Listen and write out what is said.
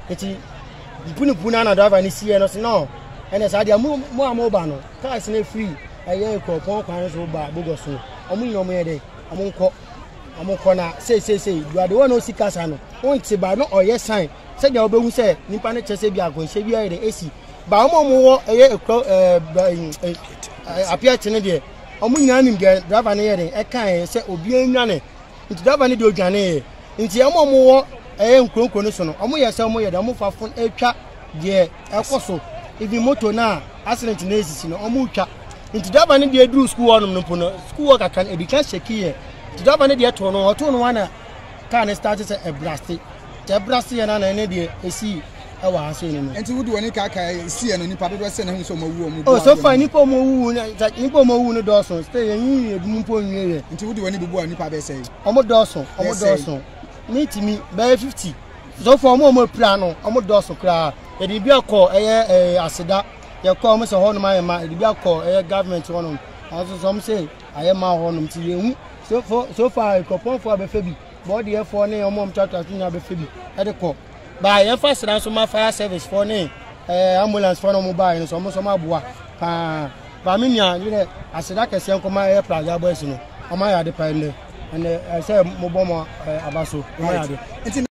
eti puna na driver ni see no no ene sa dia mo ba no cars na free aye ko pon kwan so ba bogo so omu yin omu ye de omu ko na say you are the one who see cars no won ti ba no oye sign say dia obehu say nipa na chese bi agonhye bi aye de esi ba omu wo eye Apaite ne de omu nyanim de driver na ye de e kan say obi anwane nti driver ne de odwane nti omu wo nkronko no so no omo yese omo ye de omo fa fon etwa de ekoso even moto na accident na esisi no omo twa nti daba ne de eduru school onum no pono school work kan edika sheki ye nti daba ne de to no wana car ne start say blast ye na ne de esi e wa aso ni no nti wudi woni ka si ye no nipa dodo se na hu so mo wu omo oh so fine nipa mo wu no do so stay yin edum po nwie ye nti wudi woni bubu nipa be say omo do so meet me by 50 so for mo plan no omo do so kra e di bia ko aseda ye ko omo se ho no ma e di bia ko government wono also some say ayema ho no ti ye hu so far ko pon for be febi body e for ne omo mtata tunya be febi e de ko ba ye fa sran so ma fire service for ne ambulance for no mobile no so mo so ma boa ba me nia ni aseda kese nko ma plaga boys no o ma ya de pa ne and I say mo bomo abaso o ma ya de